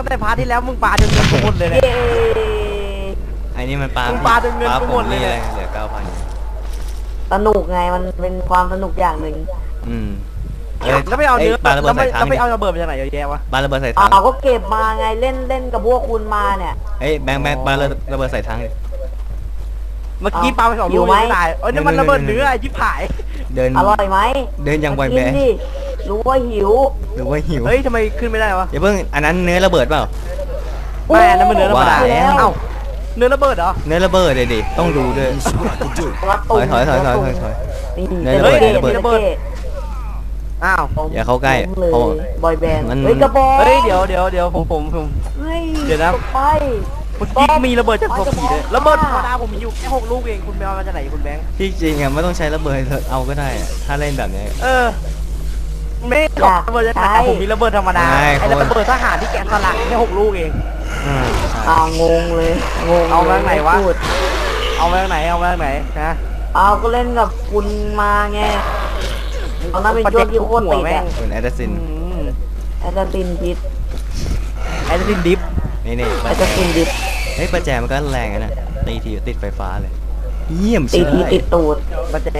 ตั้งแต่พาร์ทที่แล้วมึงปาจนเงินกูหมดเลยเนี่ยไอ้นี่มันปลาปลาจนเงินกูหมดเลยเหลือ 9,000 สนุกไงมันเป็นความสนุกอย่างหนึ่งแล้วไม่เอาเนื้อปลาระเบิดใส่ถังแล้วไม่เอาระเบิดมาจากไหนเยอะแยะวะปลาระเบิดใส่ถังก็เก็บมาไงเล่นกับพวกคุณมาเนี่ยเฮ้ยแบงปลาระเบิดใส่ถังดิเมื่อกี้ปาไป2 ลูกไม่ตายนี่มันระเบิดเนื้อไอ้ชิบหายเดินอร่อยไหมเดินอย่างไวกิแบนดิรู้ว่าหิวหรือว่าหิวเฮ้ยทำไมขึ้นไม่ได้วะอย่าเพิ่งอันนั้นเนื้อระเบิดเปล่าไม่อันนั้นมันเนื้อธรรมดาว่าแล้วเอ้าเนื้อระเบิดเหรอเนื้อระเบิดเลยดิต้องดูด้วย ถอยนี่เนื้อระเบิดเนื้อระเบิดอ้าวอย่าเข้าใกล้เลยเพราะบอยแบนด์มันเฮ้ยกระบอกเฮ้ยเดี๋ยวผมเฮ้ยเดี๋ยวนะไปเมื่อกี้มีระเบิดจากตัวผีด้วยระเบิดธรรมดาผมมีอยู่แค่6 ลูกเองคุณไปเอามาจากไหนคุณแบงค์ที่จริงอ่ะไม่ต้องใช้ระเบิดเอาก็ได้อะถ้าเล่นแบบนี้ไม่ขอระเบิดจากไหนผมมีระเบิดธรรมดาใช่ไอ้ระเบิดทหารที่แกะสลักแค่6 ลูกเองงงเลยงงเอามาจากไหนวะพูดเอามาจากไหนนะเอาก็เล่นกับคุณมาไงตอนนั้นเป็นช่วงที่โคตรติดอะคุณแอดซินแอดตินพิษไอ้ดินดิฟนี่แอดตินพิษเฮ้ยประแจมันก็แรงนะตีทีติดไฟฟ้าเลยเยี่ยมตีใช่ทีติดตูดประแจ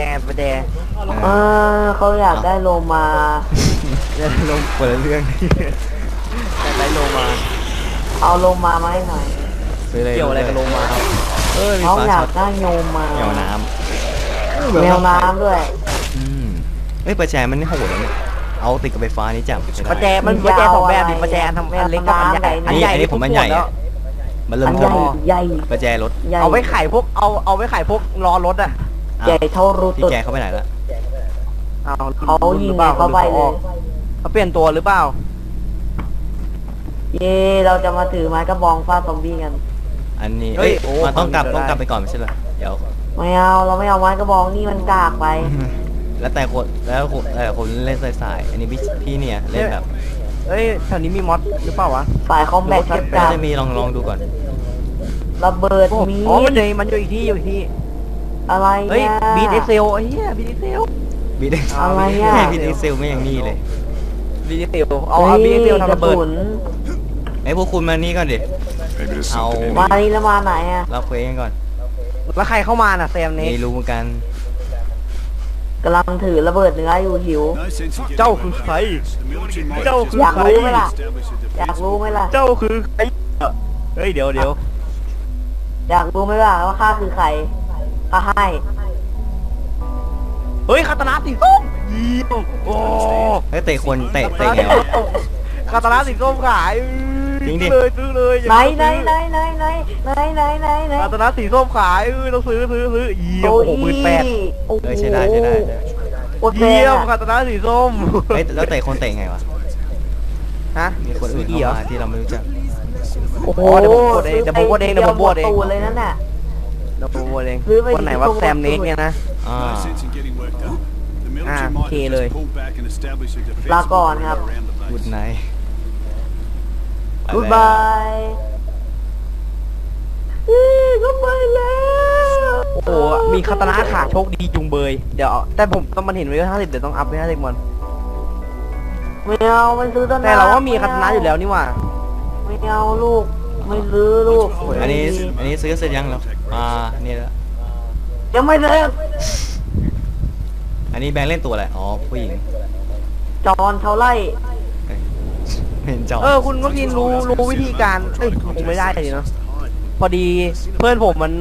เขาอยากได้โลมาเดี๋ยวลงคนละเรื่องได้ลงมาเอาโลมามาให้หน่อยซื้อเลยเกี่ยวอะไรกับลงมามีเขาฟ้าอยาช็กอตได้โยมมาเหนียวน้แมวน้ำด้วยเฮ้ยประแจมันนี่โหดเลยเนี่ยเอาติดกับไฟฟ้านี่จับประแจมันประแจ2 แบบดิประแจอันเล็กกับอันใหญ่อันนี้ผมมันใหญ่อะมันเริ่อัมนต้นใหญ่ประแจรถใหญ่เอาไว้ไขพวกเอาไว้ไขพวกล้อรถอ่ะใหญ่เท่ารูพี่ตุดแกเข้าไปไหนละเขายิงเข้าไปเลยเขาเปลี่ยนตัวหรือเปล่าเย่เราจะมาถือไม้กระบองฟาดซอมบี้กันอันนี้เฮ้ยมันต้องกลับไปก่อนไม่ใช่เหรอเดี๋ยวไม่เอาเราไม่เอาไม้กระบองนี่มันกากไปแล้วแต่คนเล่นสายอันนี้พี่เนี่ยเล่นแบบเฮ้ยแถวนี้มีมอสหรือเปล่าวะฝ่ายคอมแบทเก็บกาน่าร จะมีลองดูก่อนระเบิดมีอ๋อมันอยู่อีกที่อะไรเฮ้ยเนี่ยบีทเอ็กเซลไอ้เหี้ยบีทเอ็กเซลบีดอะไรอ่ะบีดเซลไม่อย่างนี้เลยบีทเอ็กเซลเอาบีทเอ็กเซลทำระเบิดไอ้พวกคุณมานี่ก่อนดิเอามานี่แล้วมาไหนอ่ะเราคุยกันก่อนแล้วใครเข้ามาน่ะแซมนี่ไม่รู้เหมือนกันกำลังถือระเบิดเนื้ออยู่หิวเจ้าคือใครเจ้าคืออยากใครรู้ไหมล่ะ อยากรู้ไหมล่ะเจ้าคือใครเฮ้ยเดี๋ยวอยากรู้ไหมล่ะว่าข้าคือใครข้าให้เฮ้ยคาตานาสีส้มยี่โอ้เฮ้ยเตะคนเตะไงวะคาตานาสีส้มขายจริงดิซื้อเลยไหนคาตานาสีส้มขายต้องซื้อยี่โอ้โห18,000 ใช่ได้โอ้แพเยี่งยมอะคาตานาสีส้มเฮ้ยแล้วเตะคนเตะไงวะฮะมีคนอื่นเข้ามาที่เราไม่รู้จักโอ้โหเดี๋ยวผมกดเองเดี๋ยวผมกดเองเดี๋ยวผมกดเองตูเลยนั่นน่ะเราโปรโมทเองซื้อไปคนไหนว่าแซมเน็กเนี่ยนะโอเคเลยลาก่อนครับกูดไนท์ goodbye ก็ไปแล้วโอ้โหมีคาตานาขาโชคดีจุงเบยเดี๋ยวแต่ผมต้องมันเห็นไว้50เดี๋ยวต้องอัพไป50มันไม่เอาไม่ซื้อต้นแต่เราก็มีคาตานาอยู่แล้วนี่หว่าไม่เอาลูกไม่ซื้อลูกอันนี้ซื้อเสร็จยังเหรอนี่แล้วยังไม่เลิกอันนี้แบงค์เล่นตัวอะไรอ๋อผู้หญิงจอนเท่าไรเห็นจอคุณก็กินรู้วิธีการคงไม่ได้เลยเนาะพอดีเพื่อนผมมัน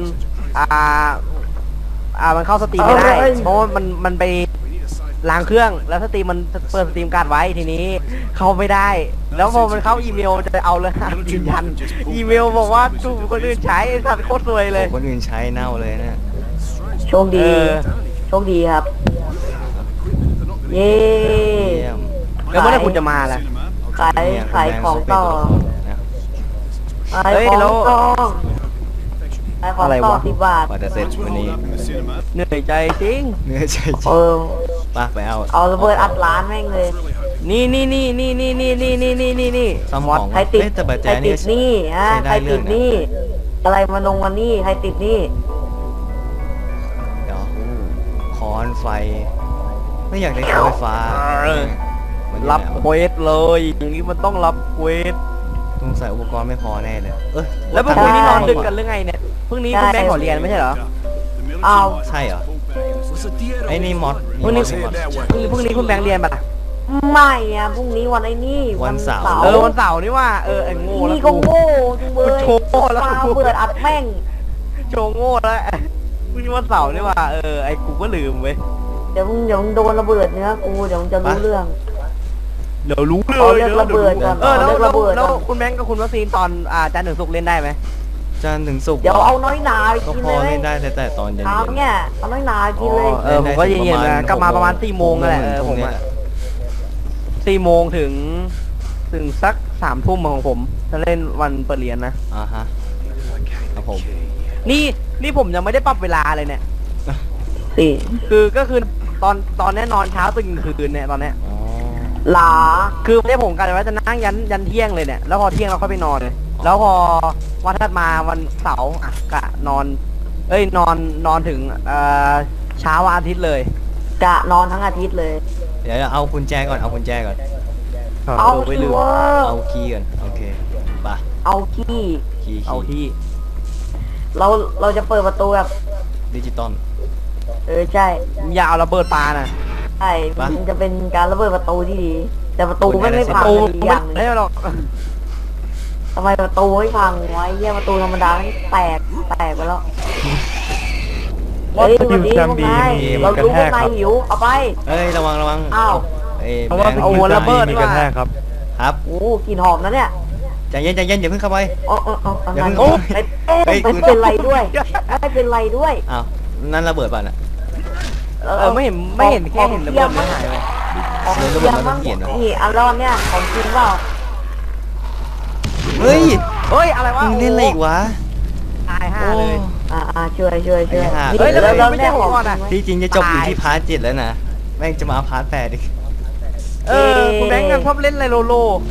มันเข้าสตรีมไม่ได้เพราะว่ามันไปล้างเครื่องแล้วสตรีมมันเปิดสตรีมการ์ดไว้ทีนี้เข้าไม่ได้ แล้วพอมันเข้าอีเมลจะเอาเลยยืนยันอีเมลบอกว่าถูกคนอื่นใช้ไอ้สัตว์โคตรซวยเลยคนอื่นใช้เน่าเลยนะโชคดีโชคดีครับเย้เยี่ยมแล้วเมื่อไหร่คุณจะมาล่ะขายของต่อขายเฮ้ยของแล้วต่อขายของอะไรต่อวะ 10 บาทกว่าจะเสร็จวันนี้เหนื่อยใจจริงเนื้อใจจริเองไปเอาเอาระเบิดอัดร้านแม่งเลยนี่ซ่อมของใครติดแต่บัตรแจใครตินี่ดนี่ฮะใช้ได้ใครติดเรื่องนะนี่อะไรมาลงมานี่ใครติดนี่เดี๋ยวคอนไฟ ไม่อยากได้คอนไฟฟ้ามันอยู่รับไหนวะเควสเลยอย่างนี้มันต้องรับเควสสงสัยอุปกรณ์ไม่พอแน่เลยแล้วทางพรุ่งนี้นอนดึกว่ะกันหรือไงเนี่ยพรุ่งนี้คุณแม่ขอเรียนไม่ใช่เหรออ้าวใช่เหรอไอ้นี่มอสพรุ่งนี้มอสพรุ่งนี้คุณแบงค์เรียนปะไม่อะพรุ่งนี้วันไอ้นี่วันเสาร์วันเสาร์นี่ว่าไอ้โง่แล้วนี่ก็โง่จุงเบยโชว์โง่แล้วมาเปิดอัดแม่งโชว์โง่แล้วพรุ่งนี้วันเสาร์นี่ว่าไอ้กูก็ลืมเว้ยเดี๋ยวมึงโดนระเบิดเนื้อกูเดี๋ยวมึงจะรู้เรื่องเดี๋ยวรู้เลยเอาเรื่องระเบิดก่อนแล้วเรื่องระเบิดแล้วก่อนคุณแบงค์กับคุณวัคซีนตอนจันทร์ถึงศุกร์เล่นได้ไหมจันทร์ถึงศุกร์เดี๋ยวเอาน้อยหนาไปก็กินพอเลยเล่นได้แต่ตอนเย็นเช้าเนี่ยเอาน้อยหนาไปกินเลยผมก็เย็นๆนะกลับมาประมาณ4 โมงนั่นแหละผมอะ4 โมงถึงสัก3 ทุ่มของผมจะเล่นวันเปิดเรียนนะฮะครับผมนี่ผมยังไม่ได้ปรับเวลาเลยเนี่ยสิก็คือตอนนี้นอนเช้าตื่นคืนเนี่ยตอนเนี้ยอ๋อหลาคือไม่ได้ผมกันว่าจะนั่งยันเที่ยงเลยเนี่ยแล้วพอเที่ยงเราค่อยไปนอนเลยแล้วพอวันถัดมาวันเสาร์กะนอนถึงเช้าวันอาทิตย์เลยกะนอนทั้งอาทิตย์เลยเดี๋ยวเอากุญแจก่อนเอากุญแจก่อนเอาไปที่ลืมว่าเอาคีย์ก่อนโอเคไปเอาขี้คีย์เอาที่เราจะเปิดประตูแบบดิจิตอลใช่อย่าเอาระเบิดปลานะใช่ปะมันจะเป็นการระเบิดประตูที่ดี แต่ประตูไม่พังตูอีกอไม่ย่างหนึ่งได้หรอกทำไมประตูไม่พังไว้เยี่ยประตูธรรมดาไม่แตกไปแล้วเฮ้ยวันนี้พวกนายเรารู้ว่านายหิวเอาไปเอ้ยระวังอ้าวเพราะว่าแบงค์เอาหัวระเบิดมีดีกกระว่าแทกครับครับโอ้กลิ่นหอมนะเนี่ยใจเย็นอย่าเพิ่งเข้าไปอ๋ออย่าเพิ่งโอ้เฮ้ยไม่เป็นไรด้วยไม่เป็นไรด้วยอ้าวนั่นระเบิดป่ะน่ะไม่เห็นแค่เห็นระเบิดไม่หายไปของเลยระเทีเบิยดมมันต้มั้อง งเปลี่ยนเหรอนี่อันรอนเนี่ยของจริงเปล่าเฮ้ยเฮ้ยอะไรวะมึงเล่นอะไรอีกวะตาย5 โอ้เลยช่วยไอ้ห่านี่เฮ้ยแล้วแล้วไม่เนี่ใช่ยผมของก่อนอะจริงไหมที่จริงจะจบอยู่ที่พาร์ท 7แล้วนะแม่งจะมาพาร์ท 8อีกคุณแบงค์กันชอบเล่นอะไรโล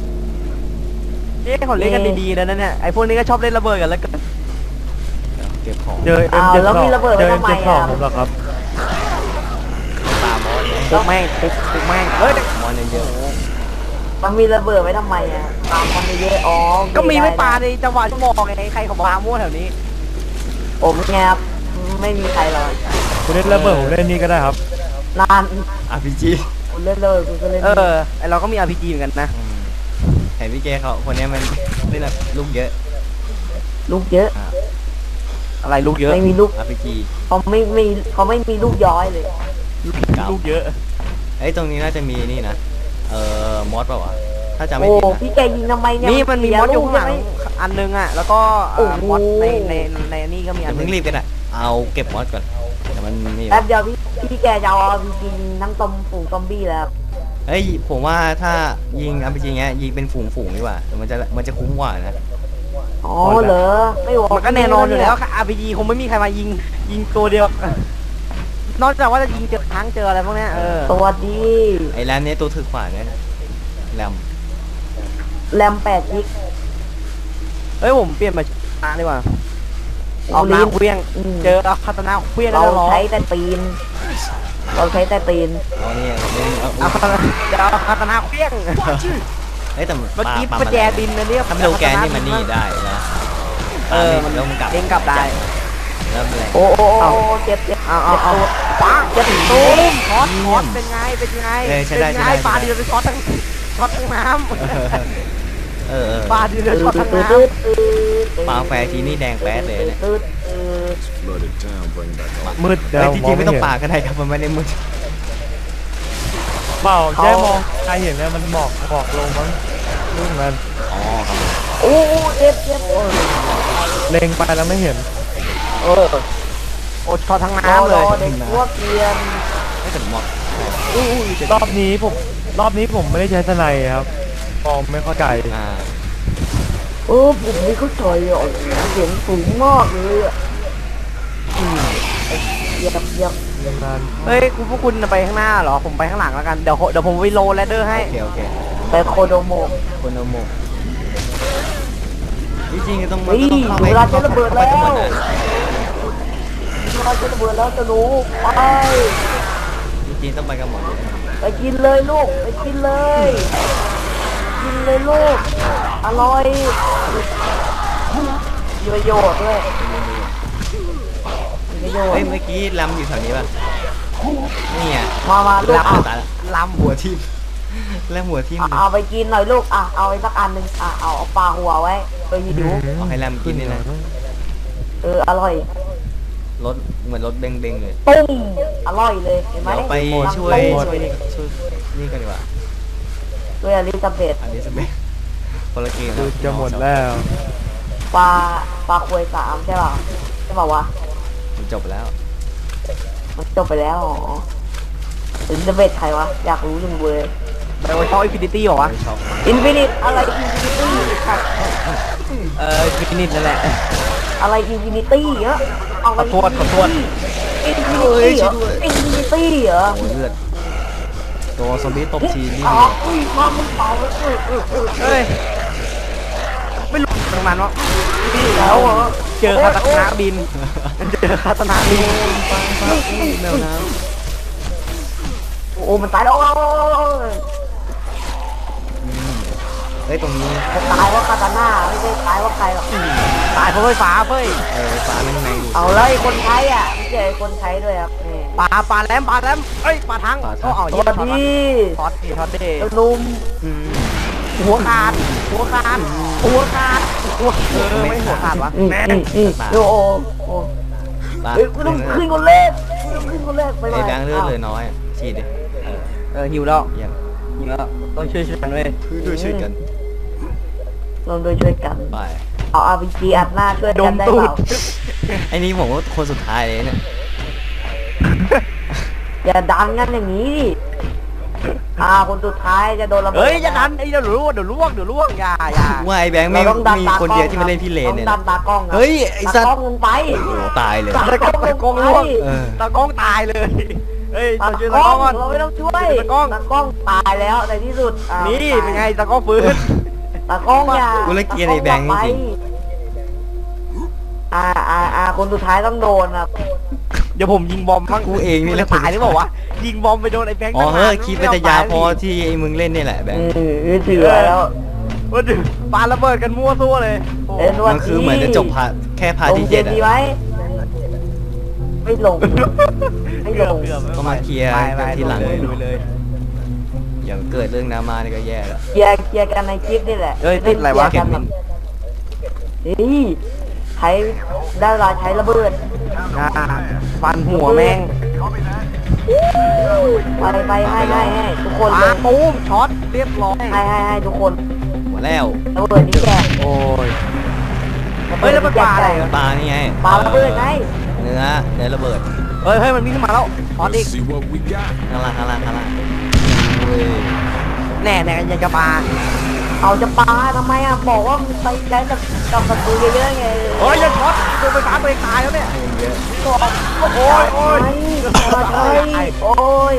เขาเล่นกันดีๆนะเนี่ยไอพวกนี้ก็ชอบเล่นระเบิดกันแล้วกันเก็บของเจออ้าว M72 แล้วมีระเบิดไว้เจอทำไม M72 อ่ะผมเหรอครับตามมอสไหมปุ๊กแม่งปุ๊กแม่งเฮ้ยมอสเยอะมันมีระเบิดไว้ทำไมอ่ะตามมันเยอะอ๋อก็มีไม่ปลาด้ในจังหวะชั่วโมงไงใครเขาปลามั่วแถวนี้ผมไงครับไม่มีใครหรอกคุณเล่นระเบิดผมเล่นนี่ก็ได้ครับนาน RPG คุณเล่นเลยคุณก็เล่นไอเราก็มี RPG เหมือนกันนะเห็นพี่เจเขาคนนี้มันเล่นลูกเยอะลูกเยอะอะไรลูกเยอะไม่มีลูก RPG เขาไม่มีลูกย้อยเลยลูกเยอะเอ้ยตรงนี้น่าจะมีนี่นะมอสเปล่าวะถ้าจำไม่โอ้ผิดนะพี่แกยิงทำไมเนี่ยนี่มันมีมอสอยู่ข้างหลังเสีลูกใช่ไอันนึงอ่ะแล้วก็โอ้โหมอสในนี่ก็มีออันย่านึเพิ่งงรีบกันอ่ะเอาเก็บมอสก่อนแต่มันนี่แป๊บเดียวพี่แกจะเอายิงทั้งฝูงซอมบี้แล้วเอ้ยผมว่าถ้ายิง RPG เงี้ยยิงเป็นฝูงดีกว่าแต่มันจะคุ้มกว่านะอ๋อเหรอไม่บอกมันก็แน่นอนอยู่แล้วค่ะ RPG คงไม่มีใครมายิงตัวเดียว นอกจากว่าจะยิงเจอทั้งเจออะไรพวกเนี้ยสวัสดีไอ้แรมเนี้ยตัวถือขวานเนี่ยแรมแรม8 กิกเฮ้ยผมเปลี่ยนมาช้าดีกว่าเอาเอาลิ้นน้ำเคลี้ยง เจอเอาคาตานาเคลี้ยงเราแล้วร้องใช้แต่ตีน เราใช้แต่ตีนเอาเนี่ยเล่นเอาเอาคาตานาเดี๋ยวเอาคาตานาเคลี้ยงเอ้ยแต่เมื่อกี้ปาประแจดินนะเนี่ยถ้ามันโดนแกนนี่มันนี่ได้นะมันแล้วมันกลับเด้งกลับได้แล้วอะไรโอ้เจ็บเอาปังจะถึงตูมช็อตเป็นไงเป็นไงปลาดีเลยช็อตทั้งน้ำปลาดีเลยช็อตทั้งน้ำปลาแฟร์ทีนี่แดงแป๊ดเลยเนี่ยมืดเดี๋ยวจริงๆไม่ต้องปลาก็ได้ครับมันไม่ได้มืดเปล่าแค่มองใครเห็นเนี่ยมันหมอกลงมั้งรุ่นมันอ๋อครับโอ้เจ็บเล็งไปแล้วไม่เห็นโอ้ช็อตทั้งน้ำเลยเด็กพวกเกียนไม่ถึงหมดรอบนี้ผมไม่ได้ใช้สไนด์ครับมองไม่เข้าใจผมไม่เข้าใจอ่ะเสียงสูงมากเลยอ่ะเหยียบนานเฮ้ยพวกคุณไปข้างหน้าเหรอผมไปข้างหลังแล้วกันเดี๋ยวผมไปโลแรดเดอร์ให้โอเคไปโคโดโมะคนเอาหมกจริงๆต้องเฮ้ยเข้าไปเวลาจะระเบิดแล้วข้าไปเราจะระเบิดแล้วจะรู้ไปจริงๆต้องไปกันหมดไปกินเลยลูกไปกินเลยลูกอร่อยมีประโยชน์ด้วยมีประโยชเฮ้ยน์เมื่อกี้ลำอยู่แถวนี้ป่ะนี่ไงมาลูกลำอ่ะตายละลำหัวทิ่มแล้วหัวทิ่มเลยเอาไปกินหน่อยลูกอ่ะเอาไปสักอันหนึ่งอ่ะเอาปลาหัวไว้ไปหิวเอาให้ลำกินนี่นะอร่อยรถเหมือนรถเบงๆเลยตุ้มอร่อยเลยเห็นไหมเดี๋ยวไปช่วยนี่กันดีกว่าด้วยอลิซาเบธอันนี้สเปนคนละเกมคือจะหมดแล้วปลาควย3ใช่ป่ะใช่ป่าววะมันจบแล้วมันจบไปแล้วอ๋ออลิซาเบธใครวะอยากรู้จังเลยไบโอช็อคอินฟินิตี้เหรอวะไม่ชอบอินฟินิตอะไรอินฟินิตี้ครับอินฟินิตนั่นแหละอะไรอินฟินิตี้เหรอเอาขอโทษขอโทษอินฟินิตี้เหรออินฟินิตี้เหรอโอ้เลือดตัวซอมบี้ตบทีนี่อ๋ออุ้ยมามึงเป่าเลยเฮ้ยไม่รู้ตรงนั้นวะแล้วเหรอเจอคาตานะบินเจอคาตานะบินแมวน้โอ้มันตายแล้วเฮ้ยตรงนี้ตายว่าคาตาน่าไม่ใช่ตายว่าใครหรอกตายเพราะไฟฟ้าเฟ้ยฟ้าแม่งแมงอยู่เอาเลยคนไทยอ่ะไม่ใช่คนไทยด้วยครับนี่ปลาแหลมเอ้ยปลาทั้งก็เอาสเยี่ยวัสมดีช็อตดิช็อตดินุ่มหัวขาดไม่หัวขาดวะโอ้โหปลาเฮ้ยคุณต้องขึ้นคนแรกขึ้นคนแรกไปไอ้แบงค์เลือดเลยน้อยฉีดดิหิวแล้วเยี่ยมหิวแล้วต้องช่วยกันเว้ยดูช่วยกันลองโดยช่วยกันไปเอา RPG อัดหน้าช่วยดกัมนได้ตูเปดล่าไอ้นี่ผมว่าคนสุดท้ายเลยเนี่ยอย่าดันกันอย่างนี้ดิคนสุดท้ายจะโดนระเบิดเฮ้ยอย่าดันไอ้เดี๋ยวล่วงอย่าว่าไอ้แบงค์ไม่มีคนเดียวที่มาเล่นพี่เลนเนี่ยดันตากล้องเฮ้ยไอ้สัตตากล้องว์ลงไปโอ้โหตายเลยตากล้องล่วงเออตากล้องตายเลยเฮ้ยตาต้องช่วยกตาล้กอล้อง งก่อนเราไม่ต้องช่วยตากล้องตากล้องตายแล้วในที่สุดนี่เป็นไงตากล้องฟื้นตากล้องอย่ากูเลยเกลียดไอ้แบงค์จริงคนสุดท้ายต้องโดนครับเดี๋ยวผมยิงบอมบ้างกูเองนี่แหละตายหรือเปล่าวะยิงบอมไปโดนไอ้แบงค์อ๋อเฮ้ยคิดเป็นแต่ยาพอที่ไอ้มึงเล่นนี่แหละแบงค์เถื่อแล้วว่าดึปาระเบิดกันมั่วซั่วเลยโอ้มันคือเหมือนจะจบพาร์ทแค่พาร์ทที่เจ็ 7 ดีอะไหมไม่ลง ไม่ลงก็มาเคลียร์ไปกันทีหลังเลยอย่างเกิดเรื่องน้ำมานี่ก็แย่แล้วเคลียร์กันในคลิปนี่แหละเอ้ยติดอะไรวะเคลียร์กันนี่ใช้ได้เวลาใช้ระเบิดฟันหัวแม่งไปให้ทุกคนปเลาย ตูมช็อตเรียบร้อยให้ทุกคนหัวแล้วระเบิดนี่แจกโอ้ยเฮ้ยแล้วมันปลาอะไรอะปลานี่ไงปาระเบิดไงเนื้อระเบิดเฮ้ยมันวิ่งขึ้นมาแล้วช็อตอีก See what we got. ข้างล่างเฮ้ยแน่ยังจะปลาเอาจะปาทำไมอ่ะบอกว่าไปใช้กับศัตรูเยอะๆไงเฮ้ยอย่าช็อตตัวไฟฟ้าตัวเองตายแล้วเนี่ยเยอะโอ้ยโอ้ยใช่โอ้ย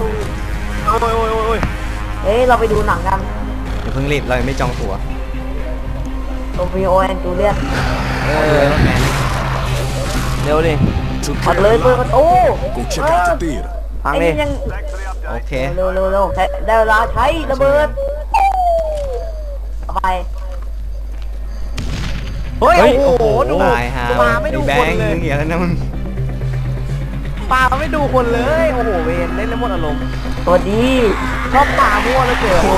เฮ้ยเราไปดูหนังกันอย่าเพิ่งรีบเรายังไม่จองตั๋วโรมิโอแอนจูเลียตแมนเร็วดิ Took มา care เลย of เปิดประ mine. ตู Go check out the theater. ฟังไอ้ดินี่ยังโอเคเร็วได้เวลาใช้ระเบิดเอาไปเฮ้ยโอ้โหดูตายฮะปลาไม่ดูแบคนงค์เลยเหี้ยแล้วนะมึงปลาไม่ดูคนเลยโอ้โหเวนเล่นแล้วหมดอารมณ์สวัสดีชอบปลามั่วแล้วเกิน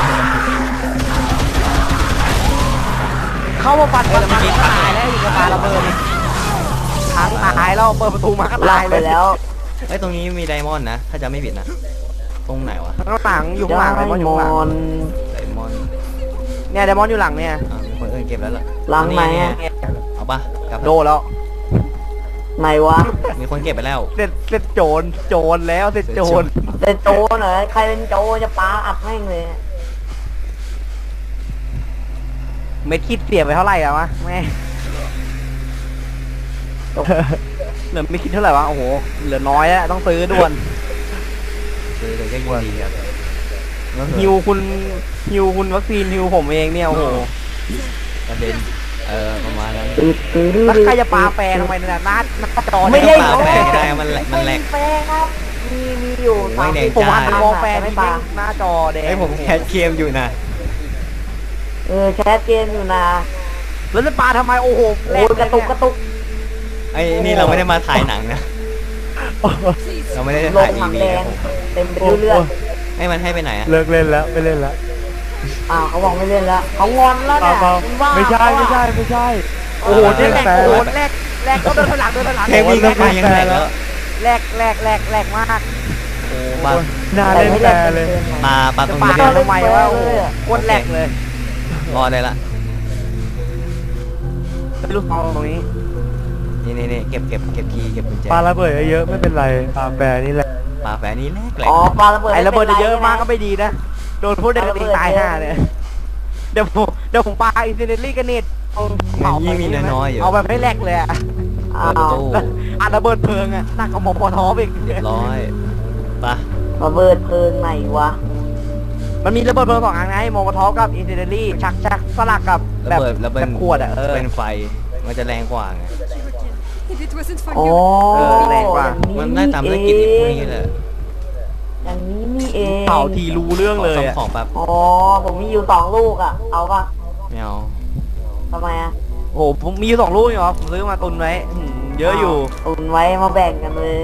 เข้ามาปัดมันตายแล้วอยู่กับปลาระเบิดทั้งตายแล้วเปิดประตูมาก็หลัตาบยไปเลยแล้วเฮ้ยตรงนี้มีไดมอนด์นะ ถ้าจะไม่ผิดนะ ตรงไหนวะข้างหลังอยู่ข้างหลังไดมอนด์อยู่ข้างหลังไดมอนด์เนี่ยไดมอนด์อยู่หลังเนี่ยมีคนอื่นเก็บแล้วเหรอหลังไหนอะเอาปะกลับโดนแล้วไหนวะมีคนเก็บไปแล้วเสร็จโจรแล้วเสร็จโจรเป็นโจเหรอใครเป็นโจจะปาอัดแม่งเลยเม็ดคิดเสียไปเท่าไหร่อะวะแม่เหลือไม่คิดเท่าไหร่วะโอ้โหเหลือน้อยแล้วต้องซื้อด่วนซื้อเลยก็ยินดีครับฮิวคุณวัคซีนฮิวผมเองเนี่ยโอ้โหประเด็นประมาณนั้นแล้วใครจะปาแปรทำไมเนี่ยหน้าจอไม่เนี่ยได้ปลาแปลงได้มันแหลกแปลงครับมีอยู่โอ้ยแดงผมจ้าอ่านวอลแฟร์ที่แม่งหน้าจอแดงไอ้ผมแคสเกมอยู่นะแคสเกมอยู่นะแล้วจะปาทำไมโอ้โหโอ้ยกระตุกกระตุกไอ้นี่เราไม่ได้มาถ่ายหนังนะ เราไม่ได้ลถ่ายงอีถังวีแดงเต็มไปด้วยเลือดให้มันให้ไปไหนอะเลิกเล่นแล้วไม่เล่นแล้วเขาบอกไม่เล่นแล้วเขางอนแล้วเปล่าเนี่ยเปล่าคุณว่าไม่ใช่ไม่ใช่ไม่ใช่โอ้โหแรกโอ้โหแรกก็เดินถอยหลังเดินถอยหลังแค่วิ่งเข้าไปยังแหลกแล้วแรกมากโอ้บ้าน่าเล่นแฟร์เลยปลาตจะรงปานี้ทำไมว่าโอ้โหโคตรแรกเลยรอได้ละไม่รู้ทองตรงนี้นี่เก็บคีย์เก็บกุญแจปลาระเบิดเยอะๆไม่เป็นไรปลาแฟร์นี่แหละปลาแฝนี่แรกเลยอ๋อปลาระเบิดไอ้ระเบิดเยอะมากก็ไม่ดีนะโดนพวกเด็กตีตายห่าเนี่ยเดี๋ยวผมปาอินเทอร์เน็ตลี่กันเน็ตยิ่งมีน้อยๆอยู่เอาแบบให้แรกเลยอ่ะอ้าเปิดประวตูอัดระเบิดเพลิงอ่ะหนักกว่าหมอปอทออีกร้อยปะระเบิดเพลิงไหนวะมันมีระเบิดเพลิง2 อันไงหมอปอทอกับอินเทอร์เน็ตลี่ชักสลักกับแบบระเบิดแบบขวดอ่ะเป็นไฟมันจะแรงกว่าไง If it wasn't for โอ้ you, แรงกว่ามันได้ตามภารกิจพวกนี้แหละอย่างนี้นี่เองเผาทีรู้เรื่องเลยซ่อมอะของแบบอ๋อผมมีอยู่2 ลูกอ่ะเอาปะไม่เอาทำไมอ่ะโอ้โหผมมีอยู่2 ลูกเหรอผมซื้อมาตุนไว้เยอะอยู่ตุนไว้มาแบ่งกันเลย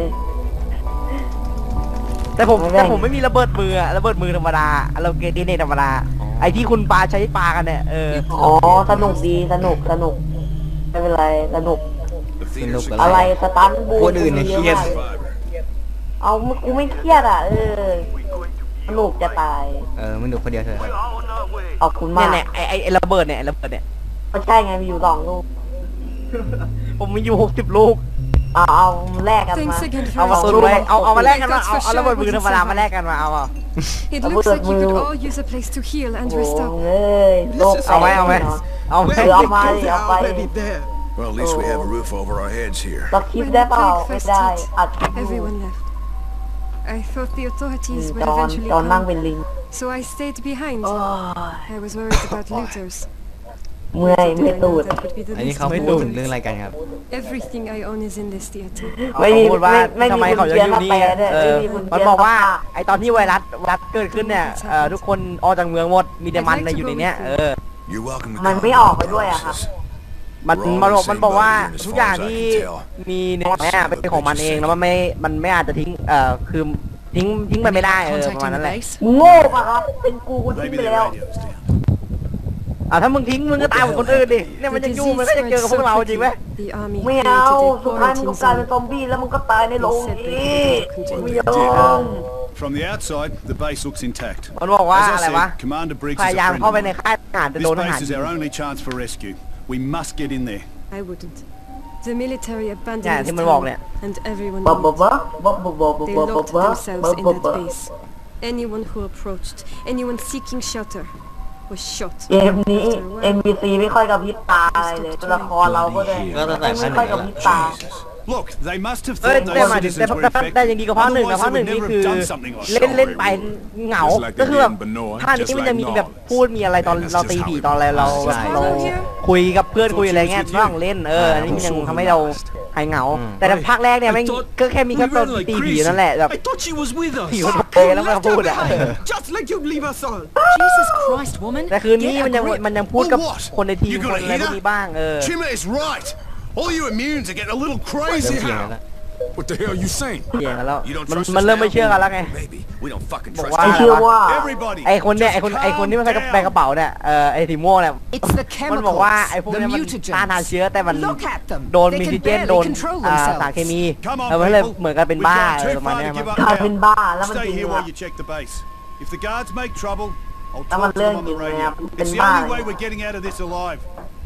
แต่ผมไม่แบ่งไม่มีระเบิดมืออะระเบิดมือธรรมดาเราเกดีเนตธรรมดาไอที่คุณปาใช้ปากันเนี่ยอ๋อสนุกดีสนุกไม่เป็นไรสนุก The ส theater นุก security อะไรสตันบูคนอื่นเนี่ยเครียดเอากูไม่เครียดอ่ะสนุกจะตายมันดูคนเดียวเถอะขอบคุณมากเนี่ยไอระเบิดเนี่ยระเบิดเนี่ยก็ใช่ไงมีอยู่2 ลูกผมมีอยู่60 ลูกเอาแลกกันมา thanks again เอา for มาตุน rescuing ไว้ me. เอามาแลกกันมาเอาระเบิดมือธรรมดามาแลกกันมาเอา It looks like you could all use a place to heal and โอ้ restore. ยโลกเอาไหมเอาไหมเอามาดิเอาไป Well, at least we have a roof over our heads here. เราคลิปได้เปล่าไม่ได้อัดคลิปอยู่ Everyone left. I thought the authorities จ would อน eventually จอนนั่ง come, เป็นลิง so I stayed behind. โอ้ย I was worried about looters. เมื่อย Little เมื่อย did I ตู know ด that would be the อันนี้ least เขา of พูด my ถึงเรื่องอะไร worries. กันครับ Everything I own is in this theater. ไม่มีพูดว่าไม่ทำไมมีเขากุญจะแจอยู่มานี่แปลด้วยเออไม่มีกุญแจมันบอกว่ามาไอตอนที่ไวรัสเกิดขึ้นเนี่ยทุกคนออกจากเมืองหมดมีแต่มันในอยู่ในเนี้ย You're welcome to มัน come ไม่ to ออก the ไปด้วยอะครับ process. มันบอกว่าทุกอย่างที่มีในนี้เป็นของมันเองแล้วมันไม่อาจจะทิ้งคือทิ้งไปไม่ได้ประมาณนั้นแหละมึงโง่ปะครับเป็นกูทิ้ง Maybe ไป the แล้ว radio's down. ถ้ามึงทิ้งมึงก็ตายเหมือนคนอื่นดิเนี่ยมัน The ยังอยู่ disease มันก็จะ spread เจอกับพวก so เราจริงไหม quickly. The army ไม่ created เอา a สุดท้ายมึงก็ quarantine กลายเป็น zone. ซอมบี้แล้วมึงก็ตายในโรงนี้ไม่ยอม From the outside, the base looks intact. มันบอกว่า As อะไร I วะ said, Commander Briggs พ is ยายาม a เข้าไป friend ใน of mine. ค่ายทหารจะ This โดนทหาร base is our only chance for rescue. We must get in there. I wouldn't. The military เนี่ย abandoned ที่ this มันบอก town, เนี่ย and everyone บ๊อบ knew บ๊อบ it. บ๊อบบ๊อบบ๊อบบ๊อบ They บ๊อบบ๊อบ locked บ๊อบ themselves บ๊อบ in บ๊อบ that base. Anyone who approached, anyone seeking shelter, was shot. เกมนี้ NPC ไม่ค่อยกับพริบตาอะไรเลยตัวละครเราก็ได้ก็ตั้งแต่ไม่ค่อยกับพริบตา Look, they must have เอ้ย thought แต่ those หมายถึง citizens were แต่ infected. ยังดีกว่าภาคหนึ่งนะ Otherwise, ภาค they หนึ่ง would นี่ never คือ have done something like เล่นไปเหงา Just like ก็ they คือแบบ did in Benoit, ภาคนี้ just มัน like จะมีแบบ Nod. พูดมีอะไรตอนเราตีผีตอนอะไรเราใช่เราคุยกับเพื่อนคุยอะไรเงี้ยระหว่างเล่นอันนี้มันยังทำให้เราหายเหงา แต่ในภาคแรกเนี่ยไม่ก็แค่มีแค่ตอนตีผีนั่นแหละแบบ I thought she was with us. ผีมันเปแล้วมันก็พูดอ่ะ Just like you'd leave us all. Jesus Christ, woman. แต่คืนนี้มันยังพูดกับ Oh, what? คนในทีม You ค gotta นอะไร hear พวกนี้บ้าง Chima is right. All you immunes are getting a little เริ่ม crazy. เถียงกันแล้ว What the hell are you saying? เถียงกันแล้ว You don't มัน trust มัน us เริ่มไม่ now? เชื่อกันแล้วไง Maybe. We don't fucking บอก trust ว่าไม่ you. เชื่อว่า Everybody, ไอคนเนี่ยไอ just คนที่มันใส่กระ calm แบกกระเป๋าเนี่ยไอสีม่วงเนี่ย It's the มันบอกว่า chemicals, ไอพวก the เนี้ยมันต้านทาน mutagens. เชื้อแต่มัน Look at them. โดน They มี can ซิเจน barely โดน control สาร themselves. เคมี Come on, มันเลย people. เหมือนกันเป็น We've บ้า gone too ประมาณ far เนี้ to ย give มั้ง up กลาย now. เป็นบ้าแล้วมันจ Stay ริง here อะ while you check the base. If the guards make trouble, I'll Tama talk to them on the lang, radio. yun, It's the pinball. only way we're getting out of this alive.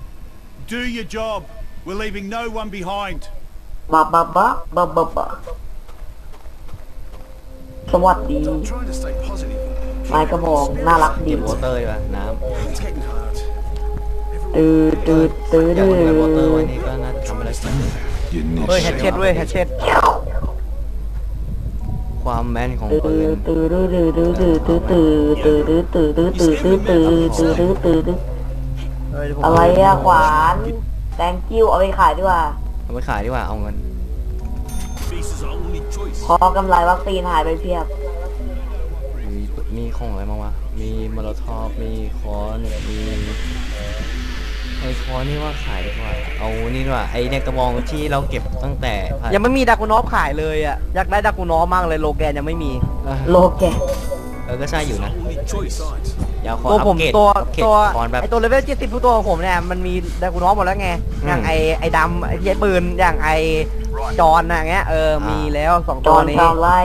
Do your job. We're leaving no one behind. บ๊อบบ๊อบบ๊อบบ๊อบบ๊อบบ๊อบสวัสดี I'm trying to stay positive. นายกระบองน่ารักดีเก็บวอเตอร์ดีกว่าน้ It's getting hard. ตื้อตื้อตื้อำอย่างตื้อไว้วอเตอร์ไว้นี่ก็น่าจะทำอะไรสัก You need เฮ้ยแฮชเช็ดเว้ยแฮชเช็ดความแม่นของตื้อปืนตื้อตื้อตื้อตื้อตื้อตื้อตื้อตื้อตื้อตื้อตื้อตื้อตื้อตื้อตื้อ อะไรอะขวานแตงกิ้วเอาไปขายดีกว่าเอาไปขายดีกว่าเอาเงิน Peace is our only choice. พอกำไรวัคซีนหายไปเพียบมมีของอะไรบ้างวะมีมอลโลทอฟมีค้อนมีไอ้ค้อนนี่ว่าขายดีกว่าเอานี่ดีกว่าไอ้เนี่ยกระบองที่เราเก็บตั้งแต่ยังไม่มีดากูนอฟขายเลยอ่ะอยากได้ดากูนอฟมากเลยโลแกนยังไม่มีโลแกนก็ใช่อยู่นะ Only choice sides. อยาวขอตัวอัผปมเกรดตัวอัปเกรดตัวค้อนแบบไอตัวเลเวล70ทุกตัวของผมเนี่ยมันมีดากูนอฟหมดแล้วไงอย่างไอดำไอที่ใช้ปืนอย่างไอจอนน่ะเงี้ยมีแล้ว2 จตัอวนนี้ชาวไร่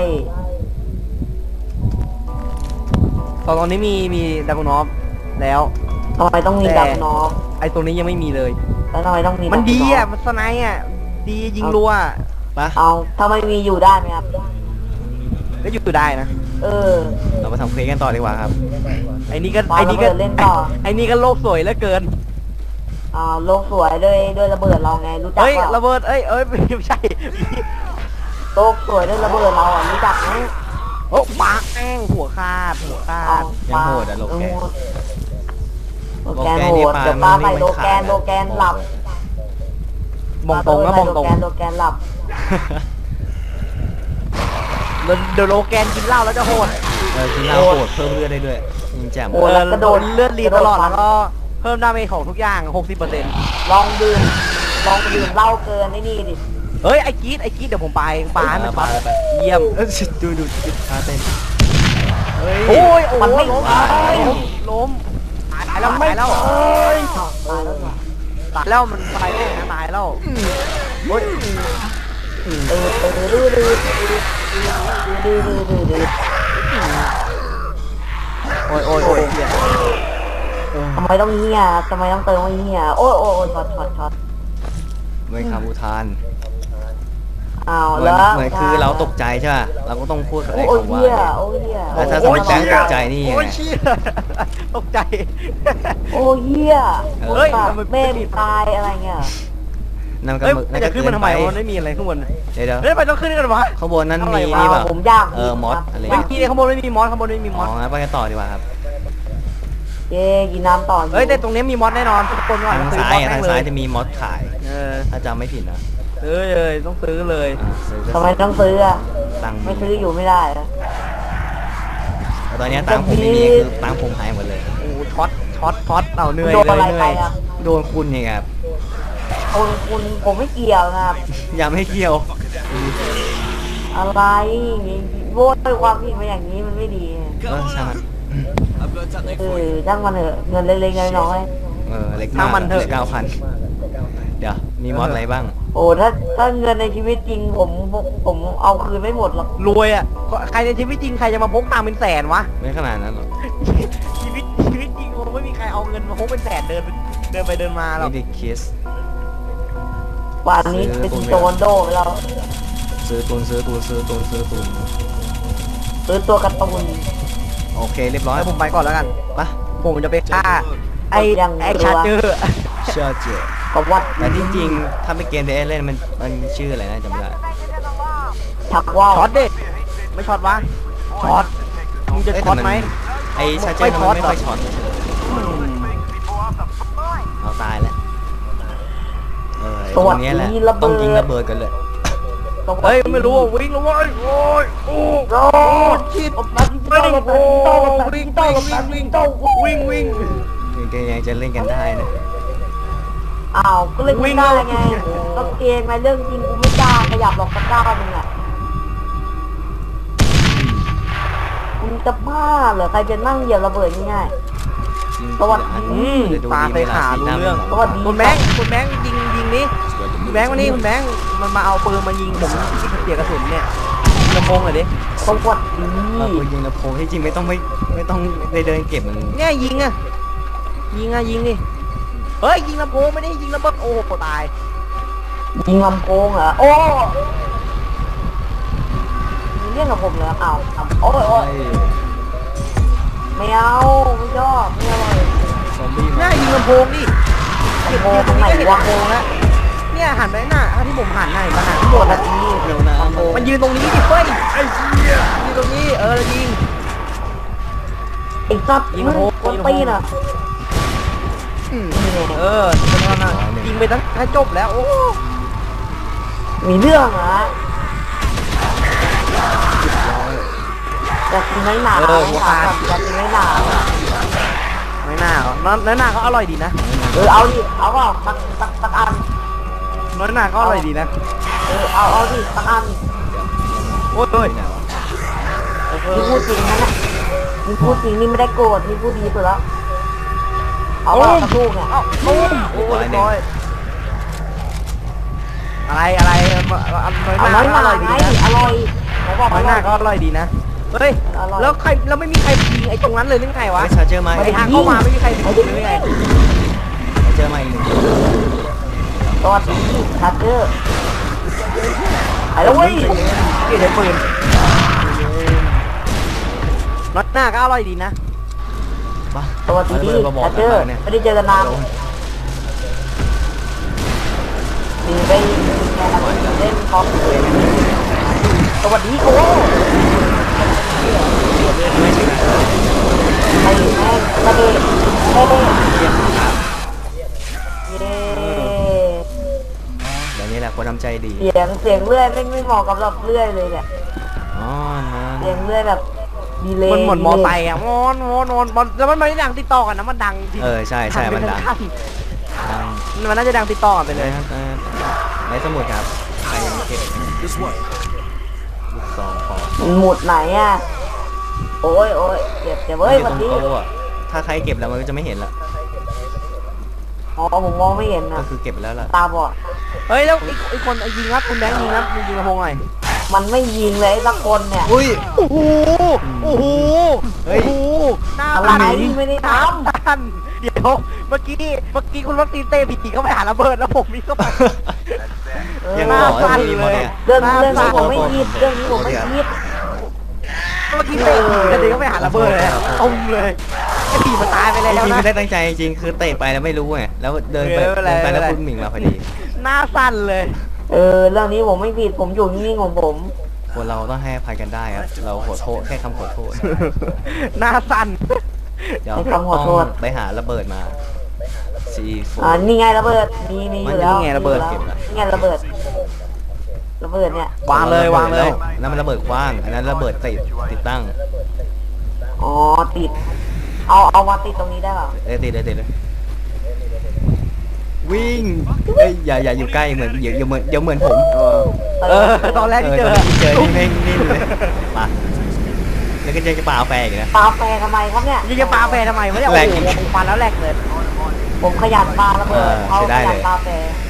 ตอนนี้มีดากูนอฟแล้วทำไมต้องมีแต่ดับน้องไอตัวนี้ยังไม่มีเลยแล้วทำไมต้องมีมันดีดับอ่ะน้งมันสไนด์อ่ะดียิงรัวปะเอาถ้าไม่มีอยู่ได้ไหมครับก็อยู่ได้นะเรามาทำเควสกันต่อดีกว่าครับไอ้นี่ก็ปาไอ้นี่ก็ระเบิดเล่นต่อไอ้นี่ก็โลกสวยเหลือเกินโลกสวยด้วยระเบิดเราไงรู้จักเฮ้ยเปล่าระเบิดไม่ใช่โลกสวยด้วยระเบิดเราอ่ะรู้จักไหมโอ้ปากแม่งหัวขาดยังโหดอะโลแกนโลแกนโหดเดี๋ยวปาไปโลแกนหลับมองตรงนะมองตรงโลแกนหลับเดี๋ยวโลแกนกินเหล้าแล้วจะโหดกินเหล้าโหดเพิ่มเลือดได้ด้วยยิงแจ่มโอ้แล้วกระโดดเลือดรีตลอดกระโดดแล้วก็เพิ่มดาเมจของทุกอย่าง 60% ลองดื่มเหล้าเกินไอ้นี่ดิเฮ้ยไอ้กีดเดี๋ยวผมไปปาให้มันช็อตเยี่ยมดูท่าเต้นโอ้ยมันไม่ล้มตายแล้วตายแล้วตายแล้วเหรอตายแล้วมันตายแล้วนะตายแล้วโอ้ย โอ้ยทำไมต้องเหี้ยทำไมต้องเติมว่าเหี้ยโอ้ยช็อตไม่คำอุทานอ้าวเหมืแล้อนวเหมือนคือเราตกใจใช่ป่ะเราก็ต้องพูดกับไอ้โอ้ยคำว่าเหี้ยโอ้ยเหี้ยแล้วถ้าสมมติแบงค์ตกใจนี่ยังโอ้ไงยเชี่ยตกใจโอ้ยเหี้ยเฮ้ยแม่มีตายอะไรเงี้ยนั่นก็เฮ้ยนั่นจะก็ขึ้นเกิมันนทำไปไมมันไม่มีอะไรข้างบนเดี๋ยวเฮ้ยไปต้องขึ้นกันวะข้างบนนั้นมีอะไรวะนี่ป่ะผมอยากมอสอะไรไม่มีข้างบนไม่มีมอสข้างบนไม่มีมอ๋ออสงั้นไปกันต่อดีกว่าครับเย้กินน้ำต่อเฮ้ยแต่ตรงนี้มีมอสแน่นอนทุกคนก่อนทางซื้อซ้ายมอสทางแม่งซ้ายเลยจะมีมอสขาย ถ้าจำไม่ผิดนะซื้อเลยต้องซื้อเลยซื้อก็ทำไมต้องซื้ออ่ะตังค์ไม่ซื้ออยู่ไม่ได้อะแต่ตอนนี้ตังค์ผมไม่มีคือตังค์ผมหายหมดเลยโอ้ช็อตเอาเหนื่อยโดนเลยอะไรเหนื่ไปอยอ่ะโดนคุณไงครับคุณผมไม่เกี่ยวนะครับอย่าไม่เกี่ยวอะไรโว้ยความผิดมาอย่างนี้มันไม่ดีช่างมัน I've got to tap that ช่างมันเถอะเงินเล็กๆน้อยเล็กมากเหลือ9,000 เดี๋ยวมีมอสอะไรบ้างๆโอ้ถ้าเงินในชีวิตจริงผมเอาคืนไม่หมดหรอกรวยอ่ะใครในชีวิตจริงใครจะมาพกตังค์เป็นแสนวะไม่ขนาดนั้นหรอกชีวิตจริงคงไม่มีใครเอาเงินมาพกเป็นแสนเดินไปเดินมาหรอกนี่ดิคิสวันนี้เป็นโจนโดไปแล้วซื้อตุนซื้อตัวการ์ตูนโอเคเรียบร้อยแล้วผมไปก่อนแล้วกันปะผมจะไปฆ่าไอ้ชาร์เจอร์เชื่อเจอกับวัดแต่ที่จริงถ้าเป็นเกมเดเล่นมันชื่ออะไรนะจำไม่ได้ชักว่าวช็อตดิไม่ช็อตวะช็อตมึงจะช็อตไหมไอ้ชาเจอไม่ร์ช็อตมันไม่ค่อยช็อตเอาตายแล้วตรงนี้แหละต้องยิงระเบิดกันเลยเฮ้ยไม่รู้วิ่งแล้วเว้ยโอ้ยโอ้ชิดวิ่งยังจะเล่นกันได้นะอ้าวก็เลยไม่ได้ไงก็เกมไงเรื่องจริงกูไม่กล้าขยับหรอกสักก้าวนึงอ่ะมึงจะบ้าเหรอใครจะนั่งเหยียบระเบิดง่าย สวัสดีปาใส่ขารู้เรื่องสวัสดีคุณแบงค์ยิงนี่คุณแบงค์วันนี้คุณแบงค์มันมาเอาปืนมายิงผมที่เสียกระสุนเนี่ยลำโพงหน่อยดิๆสวัสดีปืนยิงลำโพงที่จริงไม่ต้องได้เดินเก็บมันเนี่ยยิงดิเฮ้ยยิงลำโพงไม่ได้ยิงระเบิดโอ้โหตายยิงลำโพงเหรอโอ้มีเรื่องกับผมเหรออ้าวโอ้ยไม่เอาไม่ชอบไม่เอาเลยซอมบี้เนี่ยยิงลำโพงดิลำโพงตรงไหนวะลำโพงแล้วเนี่ยหันไปหน้าที่ผมหันหน้ามาหันที่โดโดนนนาทีเร็วนะมันยืนตรงนี้ดิเฟ้ยไอ้เหี้ยยืนตรงนี้ยิงไอ้ซับยิงมึงโหคนตีนอ่ะเป็นว่าน่ะยิงไปตั้งแต่จบแล้วโอ้มีเรื่องเหรออยากกินน้อยหนาหัวขาดอยากกินน้อยหนาไม่น่าหรอกน้อยหนาก็อร่อยดีนะเอาดิเอาก็สักอันน้อยหนาก็อร่อยดีนะเอาดิสักอันโอ้ยนี่พูดจริงนะเนี่ยนี่พูดจริงนี่ไม่ได้โกรธนี่พูดดีสุดแล้วเอาว่ากระทูกเนี่ยโอ้ยอะไรน้อยหนาเอาน้อยหนาอร่อยดีไงนะอร่อยผมบอกน้อยหอร่นาอยก็อร่อยดีนะเฮ้ยแล้วใครแล้วไม่มีใครยิงไอ้ตรงนั้นเลยหรือไงวะชาร์เจอร์มาไอ้ทางเข้ามาไม่มีใครยิงเลยหรือไงชาร์เจอร์มาอีกหนึ่งตัวดีชาร์เจอร์ไปแล้วเว้ยนี่ใช้ปืนน้อยหนาก็อร่อยดีนะป่ะตัวดีชาร์เจอร์ไม่ได้เจอกันนานมีไปเล่นคอมสวัสดีโอ้ไอ้แม่งระเบิดเย้อย่างนี้แหละคนทำใจดีเสียงเลื่อยไม่เหมาะกับแบบเลื่อยเลยเนี่ยอ๋อนะเสียงเลื่อยแบบดีเลยมันเหมือนมอไซค์อ่ะมอนแล้วมันไม่ได้ดังติดต่อกันนะมันดังจริงใช่มันดังมันน่าจะดังติดต่อกันไปเลยในสมุดครับใครยังไม่เก็บ This way. ลูกซองพอหมุดไหนอ่ะโอ้ยเจ็บเว้ยอยู่วันตรงนี้โต๊ะอะถ้าใครเก็บแล้วมันก็จะไม่เห็นละอ๋อผมมองไม่เห็นก็นะคือเก็บไปแล้วล่ะตาบอดเฮ้ยแล้วไอ้คนยิงครับคุณแบงค์ยิงครับยิงกระพงหน่อยมันไม่ยิงเลยสักคนเนี่ยอุ้ยโอ้โหโอ้โหเฮ้ยหน้าอะไรตาไม่ได้ทท่านเดี๋ยวเมื่อกี้คุณวัคซีนเต้ผีเข้าไปหาระเบิดแล้วผมมีเข้าไปยังหน้าบอกว่าสั่นมีเลมายอะเรื่องนี้ผมไม่คิดเรื่องนี้ผมไม่คิดเมื่อกี้เตะผีกระเด็นเข้าไปหาระเบิดเลยตุ้มเลยไอ้ผีมันตายไปแล้วจริงๆนะไม่ได้ตั้งใจจริงๆคือเตะไปแล้วไม่รู้ไงแล้วเดินไปไม่เป็นไรแล้วไม่เป็นไรคุณหมิงมาพอดีหน้าสั่นเลยเรื่องนี้ผมไม่ผิดผมอยู่นิ่งๆของผมคนเราต้องให้อภัยกันได้ครับเราขอโทษแค่คำขอโทษหน้าสั่นเดี๋ยวให้คำขอโทษไปหาระเบิดมา C4 นี่ไงระเบิดมีอยู่แล้วนี่ไงระเบิดนี่ไงระเบิดเนี่ยวางเลยวางเลยนั่นมันระเบิดกว้างอันนั้นระเบิดติดตั้งอ๋อติดเอามาติดตรงนี้ได้เปล่าติดเลยวิ่งเอ้ยอย่าอยู่ใกล้เหมือนเดี๋ยวเหมือนผมตอนแรกที่เจอเจอนิ่งเลยมาแล้วก็เจอกระเป๋าแฟอีกนะปาแฟทำไมครับเนี่ยยิงจะปาแฟทำไมไม่ได้โอ้แหลกโหฟันแล้วแหลกเลยผมขยันปาระเบิดเขาขยันปาแฟ